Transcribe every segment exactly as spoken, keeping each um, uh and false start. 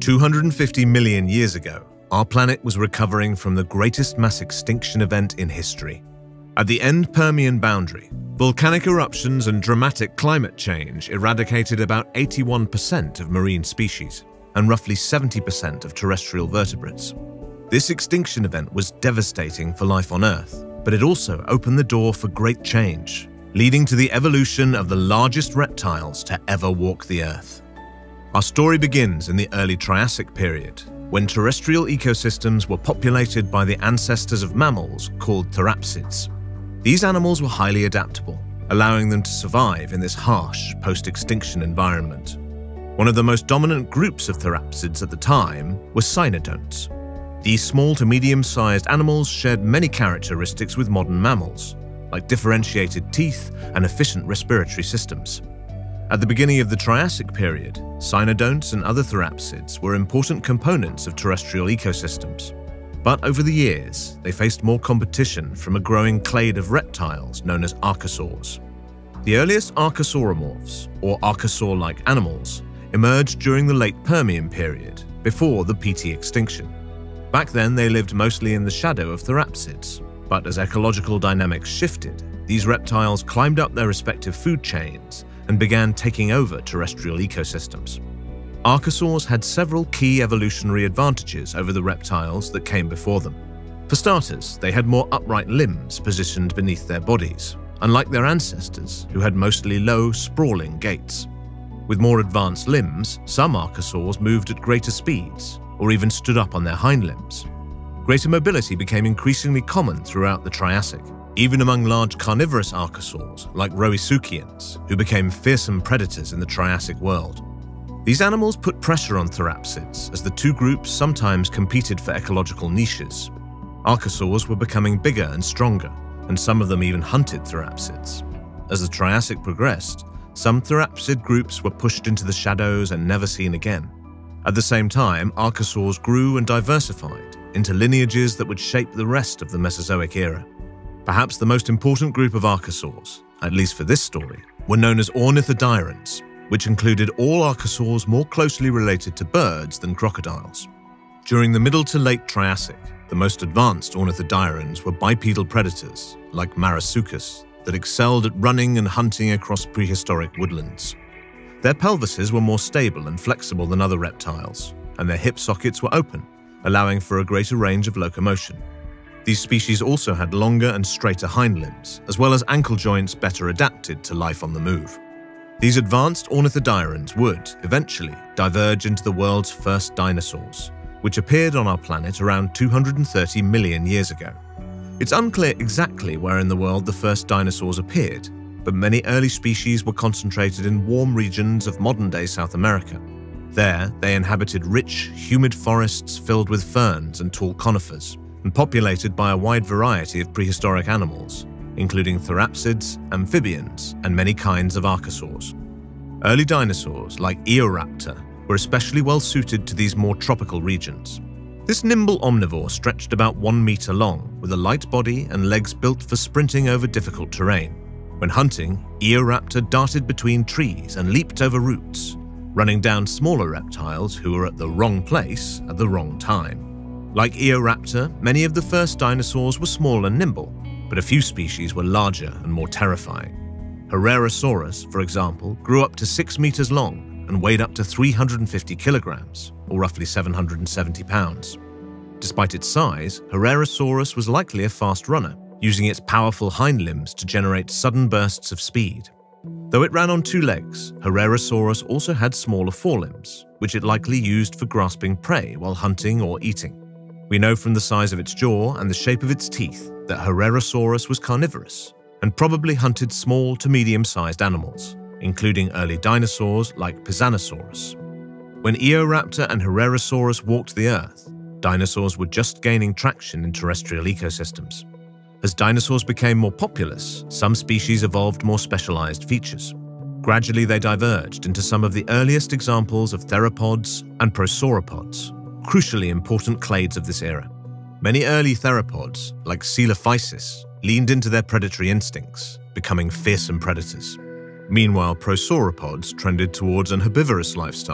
two hundred fifty million years ago, our planet was recovering from the greatest mass extinction event in history. At the end Permian boundary, volcanic eruptions and dramatic climate change eradicated about eighty-one percent of marine species and roughly seventy percent of terrestrial vertebrates. This extinction event was devastating for life on Earth, but it also opened the door for great change, leading to the evolution of the largest reptiles to ever walk the Earth. Our story begins in the early Triassic period, when terrestrial ecosystems were populated by the ancestors of mammals called therapsids. These animals were highly adaptable, allowing them to survive in this harsh post-extinction environment. One of the most dominant groups of therapsids at the time was cynodonts. These small to medium-sized animals shared many characteristics with modern mammals, like differentiated teeth and efficient respiratory systems. At the beginning of the Triassic period, cynodonts and other therapsids were important components of terrestrial ecosystems. But over the years, they faced more competition from a growing clade of reptiles known as archosaurs. The earliest archosauromorphs, or archosaur-like animals, emerged during the late Permian period, before the P T extinction. Back then, they lived mostly in the shadow of therapsids, but as ecological dynamics shifted, these reptiles climbed up their respective food chains and began taking over terrestrial ecosystems. Archosaurs had several key evolutionary advantages over the reptiles that came before them. For starters, they had more upright limbs positioned beneath their bodies, unlike their ancestors, who had mostly low, sprawling gaits. With more advanced limbs, some archosaurs moved at greater speeds, or even stood up on their hind limbs. Greater mobility became increasingly common throughout the Triassic, even among large carnivorous archosaurs like Rhesuchians, who became fearsome predators in the Triassic world. These animals put pressure on therapsids as the two groups sometimes competed for ecological niches. Archosaurs were becoming bigger and stronger, and some of them even hunted therapsids. As the Triassic progressed, some therapsid groups were pushed into the shadows and never seen again. At the same time, archosaurs grew and diversified into lineages that would shape the rest of the Mesozoic era. Perhaps the most important group of archosaurs, at least for this story, were known as ornithodyrans, which included all archosaurs more closely related to birds than crocodiles. During the Middle to Late Triassic, the most advanced ornithodyrans were bipedal predators, like Marsuchus, that excelled at running and hunting across prehistoric woodlands. Their pelvises were more stable and flexible than other reptiles, and their hip sockets were open, allowing for a greater range of locomotion. These species also had longer and straighter hind limbs, as well as ankle joints better adapted to life on the move. These advanced ornithodyrans would, eventually, diverge into the world's first dinosaurs, which appeared on our planet around two hundred thirty million years ago. It's unclear exactly where in the world the first dinosaurs appeared, but many early species were concentrated in warm regions of modern-day South America. There, they inhabited rich, humid forests filled with ferns and tall conifers, and populated by a wide variety of prehistoric animals, including therapsids, amphibians, and many kinds of archosaurs. Early dinosaurs, like Eoraptor, were especially well suited to these more tropical regions. This nimble omnivore stretched about one meter long, with a light body and legs built for sprinting over difficult terrain. When hunting, Eoraptor darted between trees and leaped over roots, running down smaller reptiles who were at the wrong place at the wrong time. Like Eoraptor, many of the first dinosaurs were small and nimble, but a few species were larger and more terrifying. Herrerasaurus, for example, grew up to six meters long and weighed up to three hundred fifty kilograms, or roughly seven hundred seventy pounds. Despite its size, Herrerasaurus was likely a fast runner, using its powerful hind limbs to generate sudden bursts of speed. Though it ran on two legs, Herrerasaurus also had smaller forelimbs, which it likely used for grasping prey while hunting or eating. We know from the size of its jaw and the shape of its teeth that Herrerasaurus was carnivorous and probably hunted small to medium-sized animals, including early dinosaurs like Pisanosaurus. When Eoraptor and Herrerasaurus walked the Earth, dinosaurs were just gaining traction in terrestrial ecosystems. As dinosaurs became more populous, some species evolved more specialized features. Gradually, they diverged into some of the earliest examples of theropods and prosauropods, crucially important clades of this era. Many early theropods, like Coelophysis, leaned into their predatory instincts, becoming fearsome predators. Meanwhile, prosauropods trended towards an herbivorous lifestyle,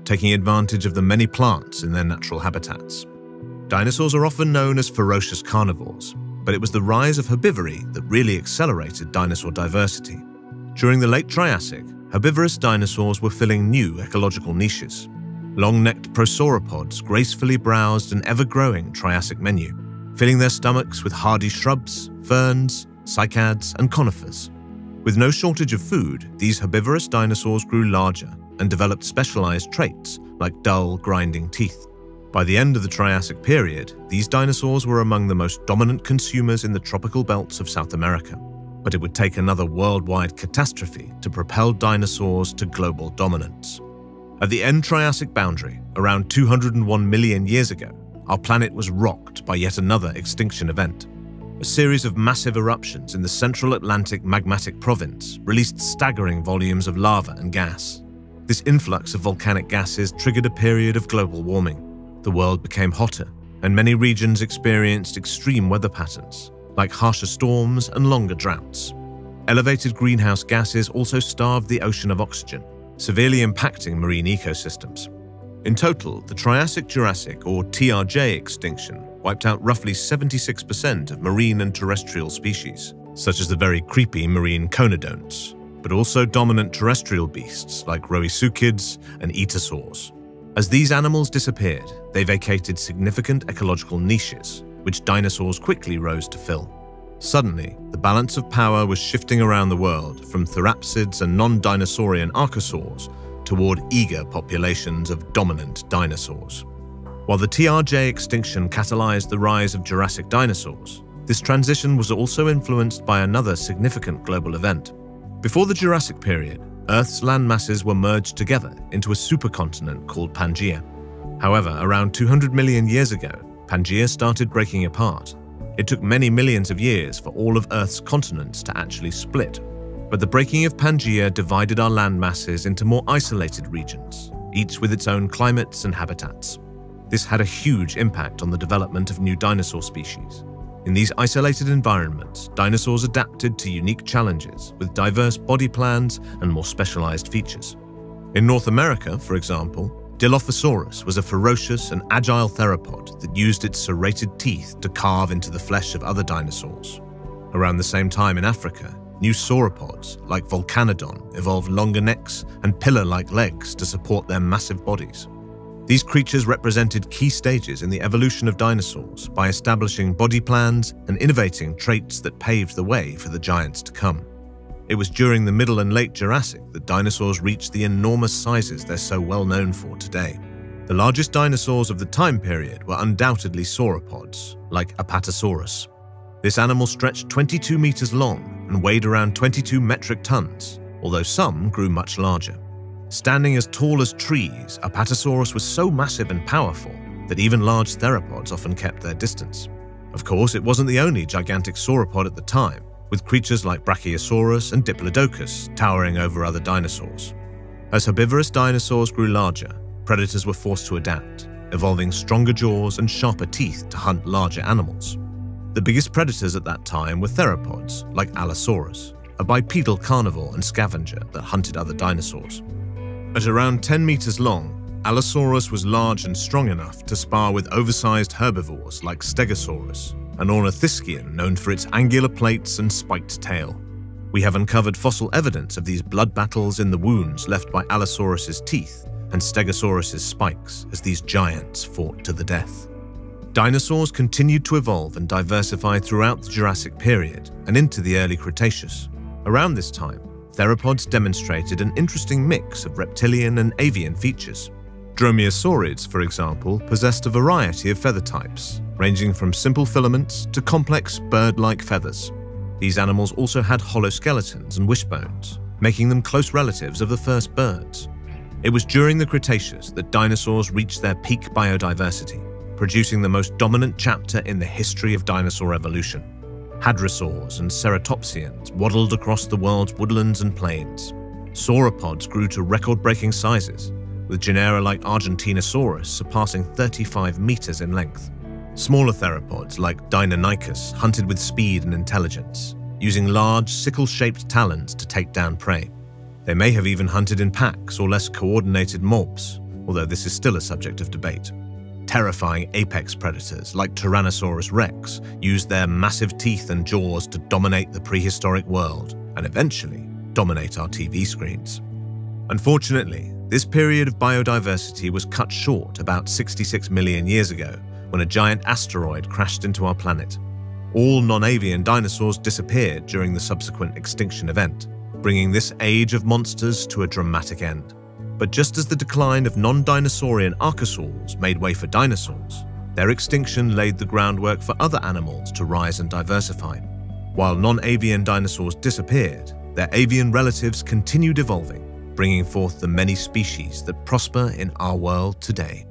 taking advantage of the many plants in their natural habitats. Dinosaurs are often known as ferocious carnivores, but it was the rise of herbivory that really accelerated dinosaur diversity. During the late Triassic, herbivorous dinosaurs were filling new ecological niches. Long-necked prosauropods gracefully browsed an ever-growing Triassic menu, filling their stomachs with hardy shrubs, ferns, cycads, and conifers. With no shortage of food, these herbivorous dinosaurs grew larger and developed specialized traits like dull, grinding teeth. By the end of the Triassic period, these dinosaurs were among the most dominant consumers in the tropical belts of South America. But it would take another worldwide catastrophe to propel dinosaurs to global dominance. At the end Triassic boundary, around two hundred one million years ago, our planet was rocked by yet another extinction event. A series of massive eruptions in the central Atlantic magmatic province released staggering volumes of lava and gas. This influx of volcanic gases triggered a period of global warming. The world became hotter, and many regions experienced extreme weather patterns, like harsher storms and longer droughts. Elevated greenhouse gases also starved the ocean of oxygen, severely impacting marine ecosystems. In total, the Triassic-Jurassic, or T R J extinction, wiped out roughly seventy-six percent of marine and terrestrial species, such as the very creepy marine conodonts, but also dominant terrestrial beasts like rhoesuchids and etosaurs. As these animals disappeared, they vacated significant ecological niches, which dinosaurs quickly rose to fill. Suddenly, the balance of power was shifting around the world from therapsids and non-dinosaurian archosaurs toward eager populations of dominant dinosaurs. While the T R J extinction catalyzed the rise of Jurassic dinosaurs, this transition was also influenced by another significant global event. Before the Jurassic period, Earth's land masses were merged together into a supercontinent called Pangaea. However, around two hundred million years ago, Pangaea started breaking apart. It took many millions of years for all of Earth's continents to actually split. But the breaking of Pangaea divided our land masses into more isolated regions, each with its own climates and habitats. This had a huge impact on the development of new dinosaur species. In these isolated environments, dinosaurs adapted to unique challenges with diverse body plans and more specialized features. In North America, for example, Dilophosaurus was a ferocious and agile theropod that used its serrated teeth to carve into the flesh of other dinosaurs. Around the same time in Africa, new sauropods like Volcanodon evolved longer necks and pillar-like legs to support their massive bodies. These creatures represented key stages in the evolution of dinosaurs by establishing body plans and innovating traits that paved the way for the giants to come. It was during the Middle and Late Jurassic that dinosaurs reached the enormous sizes they're so well known for today. The largest dinosaurs of the time period were undoubtedly sauropods, like Apatosaurus. This animal stretched twenty-two meters long and weighed around twenty-two metric tons, although some grew much larger. Standing as tall as trees, Apatosaurus was so massive and powerful that even large theropods often kept their distance. Of course, it wasn't the only gigantic sauropod at the time, with creatures like Brachiosaurus and Diplodocus towering over other dinosaurs. As herbivorous dinosaurs grew larger, predators were forced to adapt, evolving stronger jaws and sharper teeth to hunt larger animals. The biggest predators at that time were theropods, like Allosaurus, a bipedal carnivore and scavenger that hunted other dinosaurs. At around ten meters long, Allosaurus was large and strong enough to spar with oversized herbivores like Stegosaurus, an ornithischian known for its angular plates and spiked tail. We have uncovered fossil evidence of these blood battles in the wounds left by Allosaurus's teeth and Stegosaurus's spikes as these giants fought to the death. Dinosaurs continued to evolve and diversify throughout the Jurassic period and into the early Cretaceous. Around this time, theropods demonstrated an interesting mix of reptilian and avian features. Dromaeosaurids, for example, possessed a variety of feather types, ranging from simple filaments to complex bird-like feathers. These animals also had hollow skeletons and wishbones, making them close relatives of the first birds. It was during the Cretaceous that dinosaurs reached their peak biodiversity, producing the most dominant chapter in the history of dinosaur evolution. Hadrosaurs and ceratopsians waddled across the world's woodlands and plains. Sauropods grew to record-breaking sizes, with genera like Argentinosaurus surpassing thirty-five meters in length. Smaller theropods like Deinonychus hunted with speed and intelligence, using large, sickle-shaped talons to take down prey. They may have even hunted in packs or less coordinated mobs, although this is still a subject of debate. Terrifying apex predators like Tyrannosaurus rex used their massive teeth and jaws to dominate the prehistoric world and eventually dominate our T V screens. Unfortunately, this period of biodiversity was cut short about sixty-six million years ago when a giant asteroid crashed into our planet. All non-avian dinosaurs disappeared during the subsequent extinction event, bringing this age of monsters to a dramatic end. But just as the decline of non-dinosaurian archosaurs made way for dinosaurs, their extinction laid the groundwork for other animals to rise and diversify. While non-avian dinosaurs disappeared, their avian relatives continued evolving, bringing forth the many species that prosper in our world today.